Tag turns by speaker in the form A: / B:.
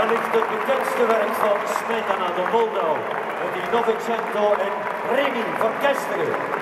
A: wellicht het bekendste werk van Smetana de Moldau, met die Novicento en Remy van Kesteren.